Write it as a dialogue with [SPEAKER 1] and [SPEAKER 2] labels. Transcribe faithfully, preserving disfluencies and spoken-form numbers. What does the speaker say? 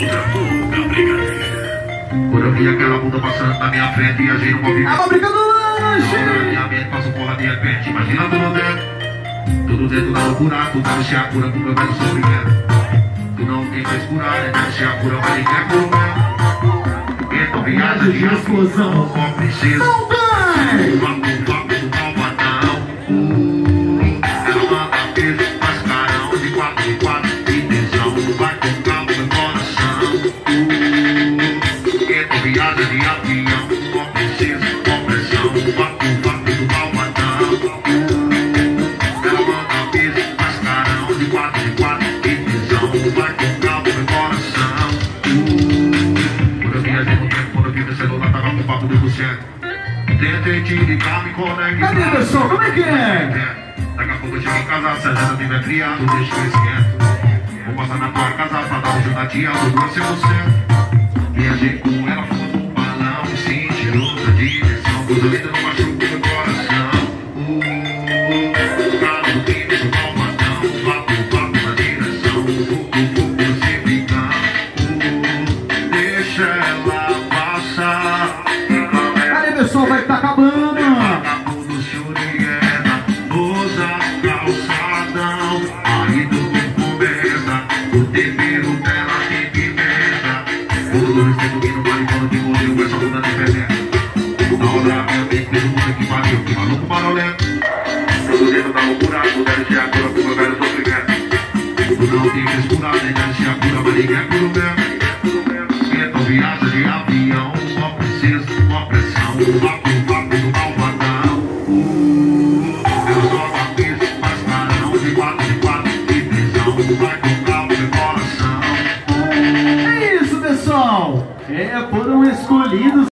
[SPEAKER 1] Quando eu vi aquela bunda passando na minha frente e a gente não movimento.
[SPEAKER 2] A fábrica do lanche!
[SPEAKER 1] Na minha mente passou porra de repente. Imagina tudo dentro. Tudo dentro da loucura. Tu deve ser a cura pro meu velho sofrimento. Tu não tem pra escurar, né? Deve ser a cura, mas ninguém é cura mesmo. Então viaja de explosão. Não precisa.
[SPEAKER 2] Não vai!
[SPEAKER 1] Vamos, vamos, no malvadão. Ela manda peso, faz carão. De quatro, de quatro, de tesão. Vai tocar o meu coração. Então viaja de avião. Não precisa, compressão. Vapo, vapo do malvadão. Ela manda peso, faz carão. De quatro, de quatro, de tesão. Vai tocar o meu coração. Quando eu viajei no tempo, quando eu vi meu celular, tava com papo de você. Tentei te ligar, me conectar.
[SPEAKER 2] Cadê, pessoal? Como é que é?
[SPEAKER 1] Daqui a pouco eu chego em casa, se a gente tiver criado, deixa eu esquento. Vou passar na tua casa pra dar um jogo na tia, do doce você. Viajei com ela, fumando um balão, me senti outra direção. Pois eu ainda não machuco meu coração. Uh, cara do time, do malvadão. Vapo, vapo na direção. Vucu, vucu, se ficar. Uh, deixa ela passar.
[SPEAKER 2] Cadê, pessoal? Vai estar acabando!
[SPEAKER 1] Vagabundo se orienta, usa calçadão. Aí tudo começa, o tempero dela tem pimenta. O Dolores tem dormindo, maricona que morreu, essa bunda de penetra. Na hora minha mente fez um mundo que pariu, que maluco marolento. Tudo dentro da loucura, tu deve ser a cura pro meu velho sofrimento. Tu não tem que escurar, nem deve ser a cura, mas ninguém é puro mesmo. Então viaja de avião, só precisa uma pressão. Vapo, vapo do malvadão. Uh, eu jogo a pista, faz carão. De quatro, de quatro, de prisão. Vai tocar o meu coração.
[SPEAKER 2] É isso, pessoal! É, foram escolhidos